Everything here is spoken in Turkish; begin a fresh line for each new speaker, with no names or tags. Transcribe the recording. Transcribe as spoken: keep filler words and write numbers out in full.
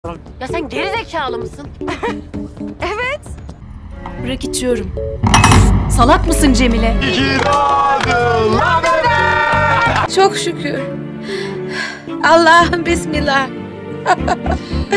Ya sen geri zekalı mısın?
Evet.
Bırak içiyorum. Salak mısın Cemile?
Çok şükür. Allah'ım bismillah.